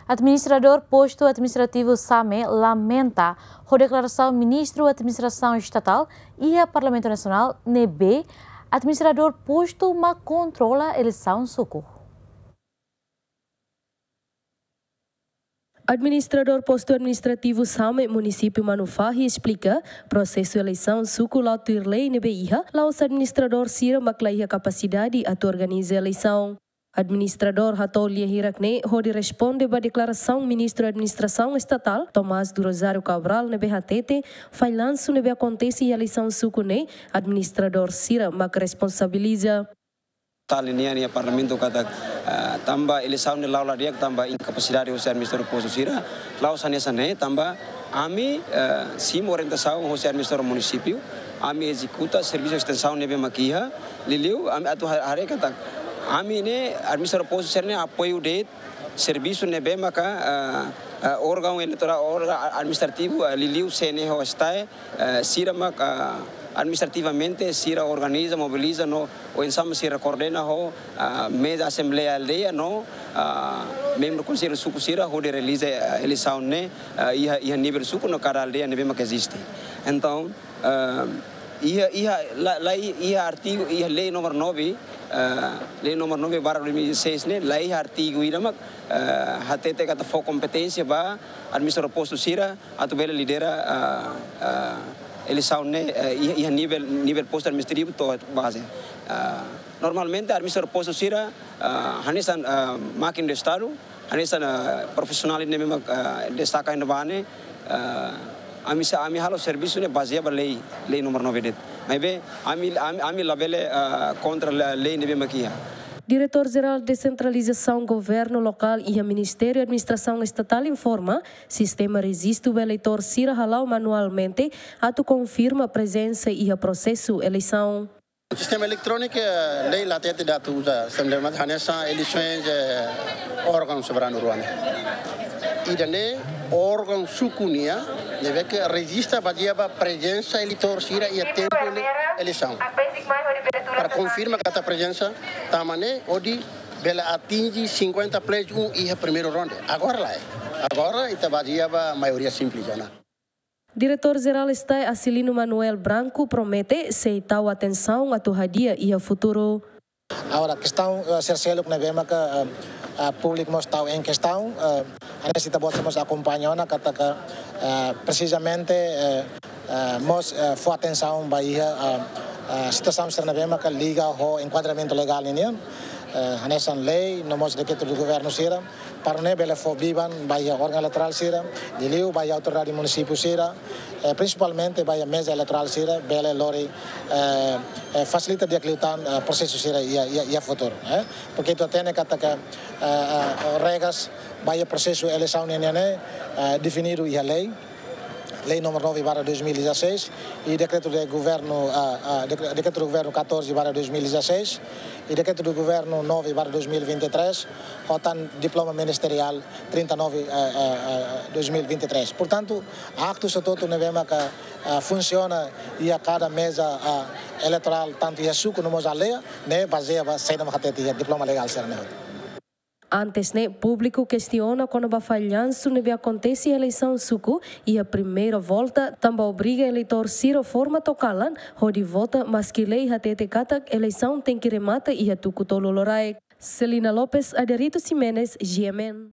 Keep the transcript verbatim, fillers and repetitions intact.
Administrador posto administrativo SAME lamenta a declaração ministro da Administração Estatal e a Parlamento Nacional, N E B, administrador posto ma controla a eleição suco. Administrador posto administrativo SAME município Manufahi explica processo eleição suco lautir lei N B I H, lá os administrador sira maclai a capacidade a organizar a eleição. Administrador Hatoli Hirakne hodi responde ba declaração ministro da Administração Estatal Tomás do Rosário Cabral nebe hatete fai lanço nebe acontece a eleição suco ne administrador sira mak responsabiliza. Tal ini ni parlamento kata tamba eleição ne laula dia tamba incapacidade o administrador posto sira lau sane sane tamba ami sim orientação o administrador município ami executa serviço extensão nebe makia liliu ami atu hare kata Ami ini administrador posto serne apoio de serviço nebe maka órgão eleitoral órgão administrativo liliu sene ho está sira maka administrativamente sira organiza mobiliza no o ensam sira coordena ho mesa assembleia aldeia no membro conselho suco sira ho de realiza eleição ne ia ia nível suco no cada aldeia nebe maka existe então ia ia lá ia artigo ia lei número nove Uh, lei número nove barra dois mil e dezesseis né lei artigo ira mak uh, hatete kata fo competência ba administrador posto sira atu bela lidera uh, uh, eleição né uh, ia nível nível posto administrativo to base uh, normalmente administrador posto sira uh, hanesan uh, máquina de estado hanesan uh, profissional ne mak uh, destaca ainda bane uh, Ami ami halo serviço ne baseia lei lei número nove det. Mas bem, ami ami labele contra a lei nebe makia. Diretor-Geral de Descentralização, Governo Local e a Ministério da Administração Estatal informa sistema resiste o eleitor sira halau manualmente atu confirma a presença e o processo eleição. O sistema eletrônico, lei latente da usa, sistema de hanessa eleições órgão soberano ruane. E daí órgão sucunia deve que registra a presença eleitor sira e a tempo de eleição. Para confirmar que a presença tamane odi bela atinge cinquenta plus um e a primeiro ronda. Agora lá é. Agora está baseia a maioria simples já. Diretor-Geral está Acilino Manuel Branco promete aceitar a atenção a torradia e a futuro. Agora, a questão uh, ser que nós que o público está em questão, a necessidade de acompanhar kata que precisamente nós for atenção para a situação que nós que liga ao enquadramento legal nisso. A nessa lei, nós decreto do governo sira, para não bela for biban, vai a órgão eleitoral sira, de liu, vai a autoridade município sira, principalmente vai a mesa eleitoral sira, bela lori facilita de acreditar o processo sira e a futuro, porque tu tem que atacar regras, vai a processo eleição nene definido e a lei. Lei número nove barra dois mil e dezesseis e decreto do governo uh, uh, decreto do governo quatorze barra dois mil e dezesseis e decreto do governo nove barra dois mil e vinte e três rotan diploma ministerial trinta e nove barra dois mil e vinte e três. Portanto, acto se todo nevema que uh, funciona e a cada mesa uh, eleitoral tanto e a suco no mosaleia né baseia sai na matete diploma legal ser né. Antes, né, público questiona quando a falhança neve acontece a eleição suco e a primeira volta também obriga o eleitor sira forma tocalan, onde vota mas que lei hatete katak eleição tem que remata e a tuco tolo lorai. Celina Lopes, Aderito Ximenes, G M N.